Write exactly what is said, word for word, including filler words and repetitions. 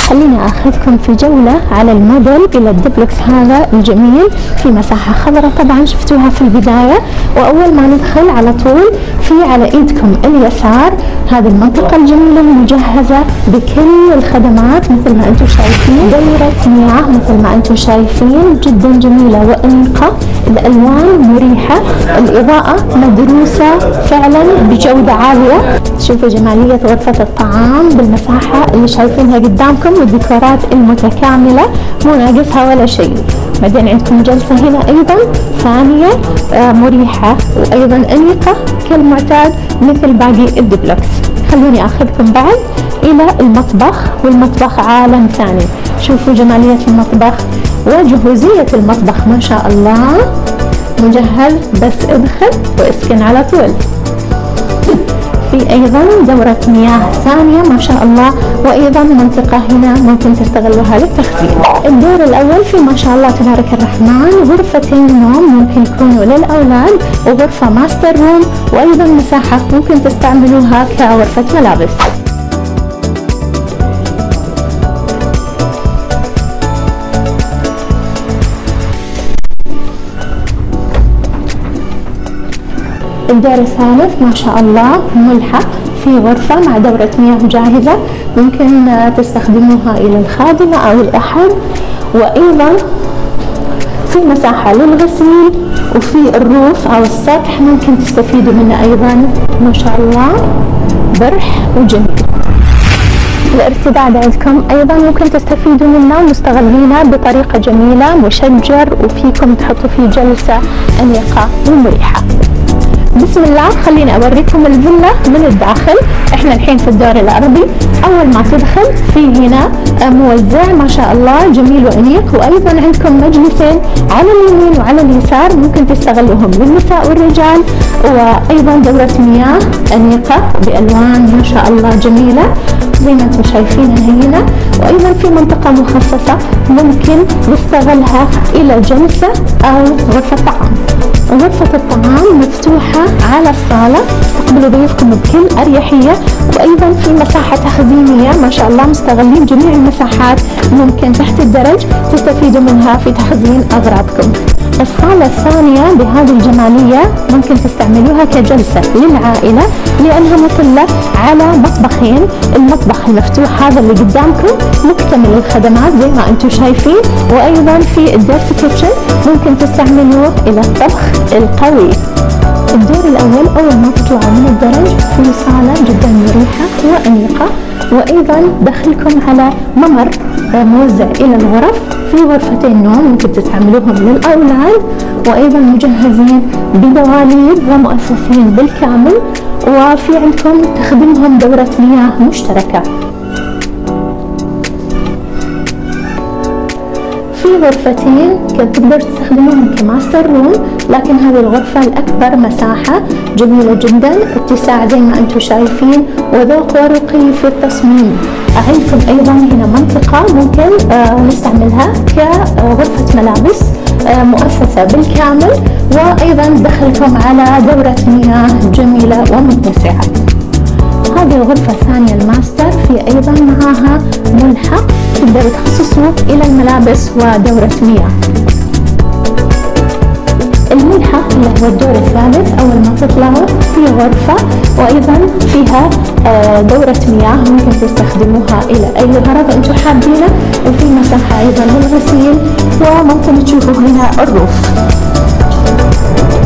خليني اخذكم في جولة على الموديل الى الدبلكس هذا الجميل في مساحة خضراء طبعا شفتوها في البداية. واول ما ندخل على طول في على ايدكم اليسار هذه المنطقة الجميلة المجهزة بكل الخدمات مثل ما انتم شايفين، دورة مياه مثل ما انتم شايفين جدا جميلة وانيقة، الالوان مريحة، الاضاءة مدروسة فعلا بجودة عالية. شوفوا جمالية غرفة الطعام بالمساحة اللي شايفينها قدامكم والديكورات المتكاملة مو ناقصها ولا شيء. بعدين عندكم جلسة هنا ايضا ثانية آه مريحة وايضا انيقة كالمعتاد مثل باقي الدبلكس. خلوني اخذكم بعد الى المطبخ، والمطبخ عالم ثاني. شوفوا جمالية المطبخ وجهوزية المطبخ ما شاء الله، مجهز بس ادخل واسكن على طول. في ايضا دورة مياه ثانية ما شاء الله، وايضا منطقة هنا ممكن تستغلوها للتخزين. الدور الاول في ما شاء الله تبارك الرحمن غرفتين نوم ممكن يكونوا للاولاد، وغرفة ماستر روم، وايضا مساحة ممكن تستعملوها كغرفة ملابس. الدور الثالث ما شاء الله ملحق في غرفة مع دورة مياه جاهزة ممكن تستخدموها إلى الخادمة أو الأحد، وأيضا في مساحة للغسيل، وفي الروف أو السطح ممكن تستفيدوا منه أيضا ما شاء الله برح وجميل. الارتداد عندكم أيضا ممكن تستفيدوا منه ومستغلينه بطريقة جميلة، مشجر وفيكم تحطوا فيه جلسة أنيقة ومريحة. بسم الله خليني اوريكم الفيلا من الداخل. احنا الحين في الدور الارضي. اول ما تدخل في هنا موزع ما شاء الله جميل وانيق، وايضا عندكم مجلسين على اليمين وعلى اليسار ممكن تستغلوهم للنساء والرجال، وايضا دورة مياه انيقة بالوان ما شاء الله جميلة زي ما انتم شايفينها هنا. وايضا في منطقة مخصصة ممكن نستغلها الى جلسة او غرفة طعام. غرفة الطعام مفتوحة على الصالة تقبلوا ضيوفكم بكل أريحية، وأيضا في مساحة تخزينية ما شاء الله مستغلين جميع المساحات ممكن تحت الدرج تستفيدوا منها في تخزين أغراضكم. الصالة الثانية بهذه الجمالية ممكن تستعملوها كجلسة للعائلة لأنها مطلة على مطبخين. المطبخ المفتوح هذا اللي قدامكم مكتمل الخدمات زي ما انتم شايفين، وأيضا في الديرتي كيتشن ممكن تستعملوه إلى الطبخ القوي. الدور الأول أول ما تطلعوا من الدرج في صالة جدا مريحة وأنيقة، وأيضا دخلكم على ممر موزع إلى الغرف. في غرفتين نوم ممكن تستعملوهم للأولاد، وأيضا مجهزين بدواليب ومؤثثين بالكامل، وفي عندكم تخدمهم دورة مياه مشتركة. في غرفتين تقدر تستخدموهم كماستر روم، لكن هذه الغرفة الأكبر مساحة جميلة جدا، اتساع زي ما انتم شايفين وذوق ورقي في التصميم. عندكم أيضا هنا منطقة ممكن آه نستعملها كغرفة ملابس آه مؤثثة بالكامل، وأيضا دخلكم على دورة مياه جميلة ومتسعة. هذه الغرفة الثانية الماستر في أيضا معاها ملحق تقدروا تخصصوه إلى الملابس ودورة مياه. الملحق اللي هو الدور الثالث أول ما تطلعوا في غرفة وأيضا فيها دورة مياه ممكن تستخدموها إلى أي غرض أنتم حابينه، وفي مساحة أيضا للغسيل، وممكن تشوفوا هنا الروف.